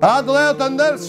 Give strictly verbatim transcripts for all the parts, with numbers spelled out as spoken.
A dhe të ndërsh,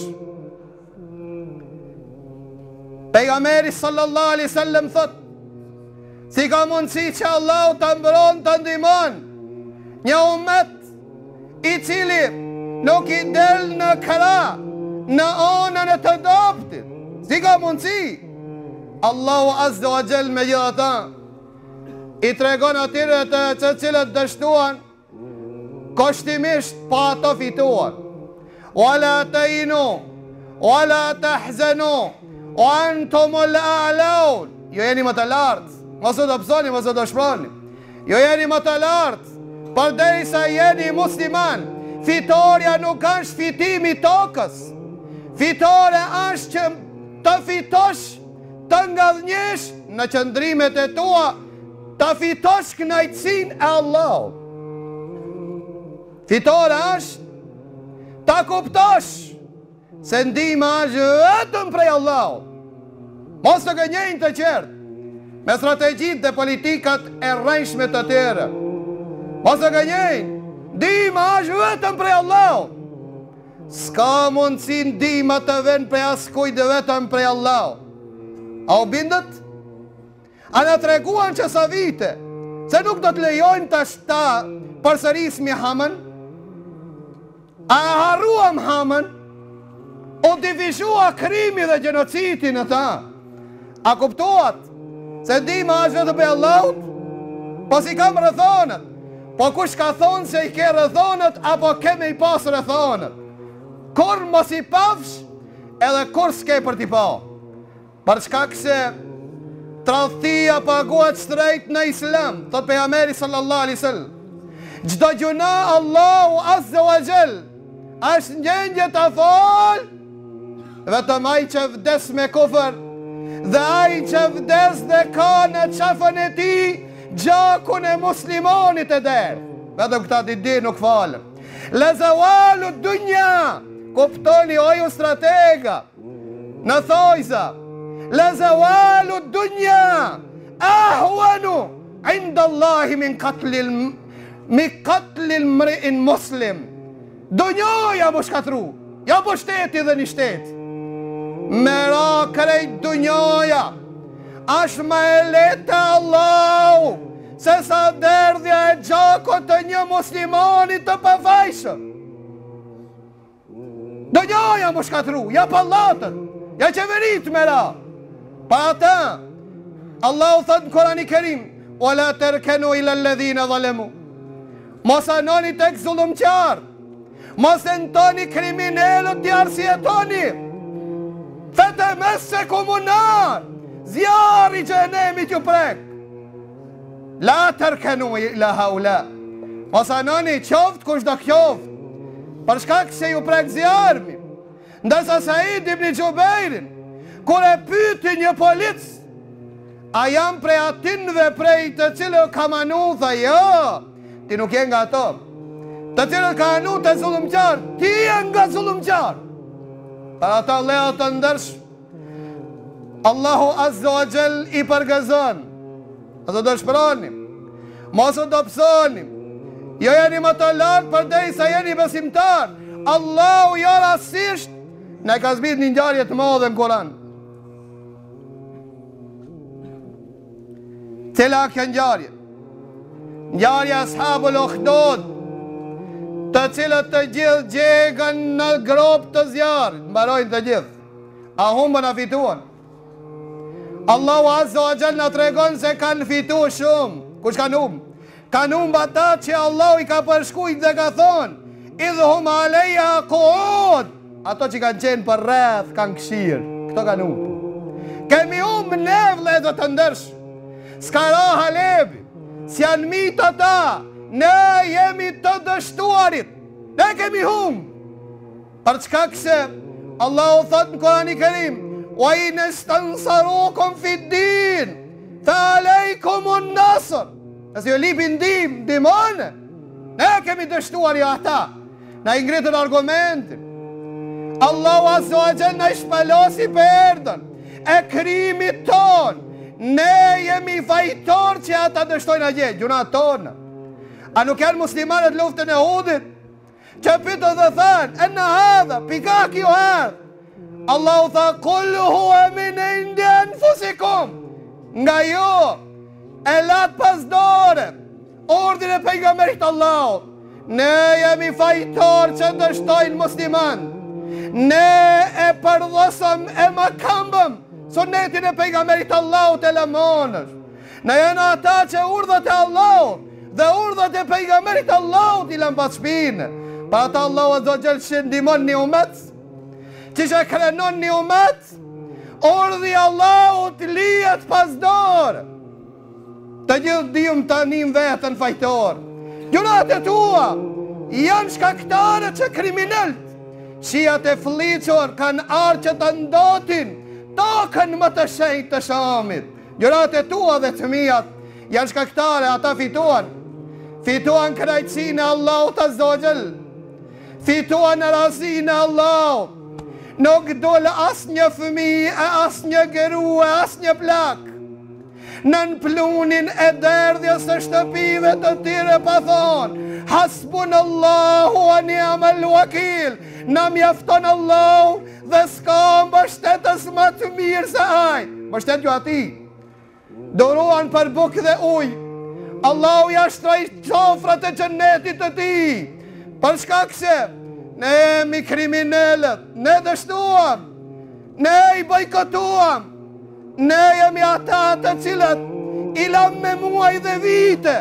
pejgamberi sallallahu alaihi wasallam thot, si ka mundësi që Allah të mbron të ndihmon një ummet i cili nuk i del në kra, në onën e të doptit. Si ka mundësi? Allahu azza wa jall me gjitha ta i tregon atyre të të cilët dështuan, kushtimisht pa ato fituan. Wala ta'inu, wala tahzanu, wa antumul a'laun. Jo jeni më të lartë, mos u dobësoni, mos u dëshmoni. Jo jeni më të lartë, përderisa jeni musliman. Fitoria nuk është fitimi tokës. Fitore është që të fitosh, të ngadhnjesh në qëndrimet e tua, të fitosh kënaqësinë e Allahut. Fitore është ta kuptosh se ndihma është vetëm prej Allahut. Mos të gënjejnë të qertë me strategjitë dhe politikat e rrejshme të tyre. Mos të gënjejnë, ndihma është vetëm prej Allahut. S'ka mundësi ndihma të vjen prej askujt dhe vetëm prej Allahut. A u bindët? A në treguan që sa vite se nuk do të lejojnë të shta përsërismi hamën? A harruam hamën? O divishua krimi dhe gjenocidi në ta? A kuptuat se ndihma është vetëm prej Allahut? Po si kam rrethonët? Po kush ka thonë se i ke rrethonët apo keme i pas rrethonët? Kur mos i pafsh, edhe kur s'ke për t'i pa. Për shkak se tradhtia paguat shtrejt në Islam, thot pejgamberi sallallahu alaihi wasallam. Çdo gjuna Allahu azza wa jall është ngjendje ta fal, vetëm ai që vdes me kufër dhe ai që vdes dhe ka në qafën e tij gjakun e muslimonit e derë. Vetëm këta dy di nuk falën. La zawalu dunya, kuptoni o ju stratega në thojza, la zawalu dunya ahwanu inda Allahi min qatlil mi qatlil mri'in muslim. Dunjoja më shkatru, ja po shteti dhe një shteti. Me ra krejt dunjoja është më e lehtë Allahu se sa derdhja e gjakut të një muslimanit të pafajshëm. Dunjoja më shkatru, ja pallatët, ja qeverit me ra. Pa ata, Allahu thot në Kurani Kerim, wala terkenu ila alladhina zalemu. Mos anoni tek zullumqar, mos e nëtoni kriminelët të arsjetoni. Fete mese komunar, zjarë i gjenemit ju prek. La terkenu ila haula. Mos anoni qoft kush do qoft, për shkak se ju prek zjarëmi. Ndërsa Said ibn Gjubejrin, kur e pyti një polic, a jam prej atinve prej të cilë ka manu, tha jo, ti nuk je nga ato. Të cilët ka anu të zullumqar, ti je nga zullumqar. Për ata leo të ndërsh, Allahu azza wa jall i përgëzon. A të dëshpëronim, mos u dobësonim, jo jeni më të lartë përderisa jeni besimtar. Allahu jo rastisht ne ka zbrit një ngjarje të madhe në Kur'an. Cila kjo ngjarje? Ngjarja ashabul ukhdud, të cilët të gjithë gjegën në grop të zjarrit, mbarojnë të gjithë. A humbën a fituan? Allahu azza wa jall na tregon se kanë fitu shumë. Kush kanë humbë? Kanë humbë ata që Allahu i ka përshkujt dhe ka thonë, idhhum aleja qu'ud. Ato që kanë qenë për rreth, kanë këshirë. Këto kanë humbë. Kemi humbë ne vëllezër të ndërsh. S'ka ra Halebi, si janë mitë ata, ne jemi të dështuarit, ne kemi humbë. Për çka se Allahu thot në Kurani Kerim, wa in istansarukum fid din fa alaykumun nasr. Nëse ju lipin ndim, ndihmone. Ne kemi dështuar jo ata. Na i ngritën argumentin. Allahu azza wa jall na shpalosi për erdhën e krimit ton. Ne jemi fajtor që ata dështojnë a gjë, gjuna tonë. A nuk janë muslimanët luftën e Uhudit? që pytë dhe thanë, e në hadha, pika kjo hadha. Allahu tha, kullu hua min indi anfusikum, nga jo, e latë pas dore, ordin e pejgamberit Allahut. Ne jemi fajtor që dështojnë musliman, ne e përdhosëm e makambëm sunetin e pejgamberit Allahut e lamonësh. Ne jenë ata që urdhët e Allahut dhe urdhët e pejgamberit Allahut i lanë pas shpinë. Pa ata Allahu azza wa jall që ndihmon një umet, që që krenon një umet, urdhi Allahut lijet pas dorë. Të gjithë dim të anim vetën fajtor. Gjurat e tua janë shkaktare që kriminelt, shijat e fliqor kanë arë që të ndotin tokën më të shenjtë të Shamit. Gjurat e tua dhe të mijat janë shkaktare, ata fituan. Fituan krejtësinë e Allahut azza wa jall. Fituan në razinë e Allahut. Nuk dole as një fëmijë, as një grua, as një plak nën plunin e derdhjes së shtëpive të tyre pa thonë, hasbunallahu wa ni'mal wakil, na mjafton Allahu dhe s'ka mbështetës më të mirë se ai. Mbështet ju ati. Duruan për bukë dhe ujë. Allahu ja shtroi qofrat e xhenetit të tij. Për shkak se ne jemi kriminalët, ne dështuam, ne i bojkotuam. Ne jemi ata të cilët i lam me muaj dhe vite.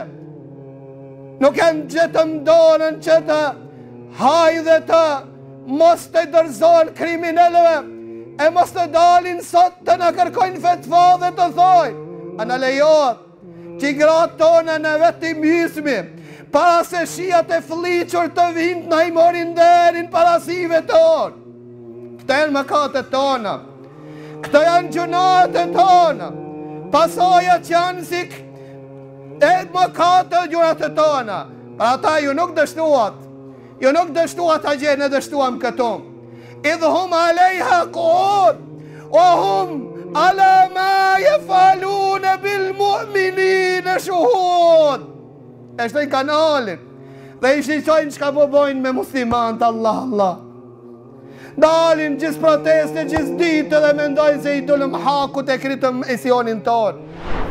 Nuk e në gjetëm dorën që të haj dhe të mos të dërzon kriminellëve, e mos të dalin sot të në kërkojnë fetfa dhe të thoj, a në lejot që i gratë tonë në vetë i mysmi, para se shijat e fliqur të vind në i morin derin parasive tonë. Këte në mëkate tonë, këto janë gjunat e tonë, pasoja që janë si e mëkate gjunat e tonë. Për ata ju nuk dështuat, ju nuk dështuat a gjenë, ne dështuam këtu. Idhë hum alejha kuhud, o hum ala ma jefalune bil mu'minin e shuhud. E shtoj kanalin, dhe i shqojnë që ka bobojnë me muslimant, Allah, Allah. Dalin gjithë proteste, gjithë ditë dhe mendojnë se i dullëm hakut e kritëm esionin tonë.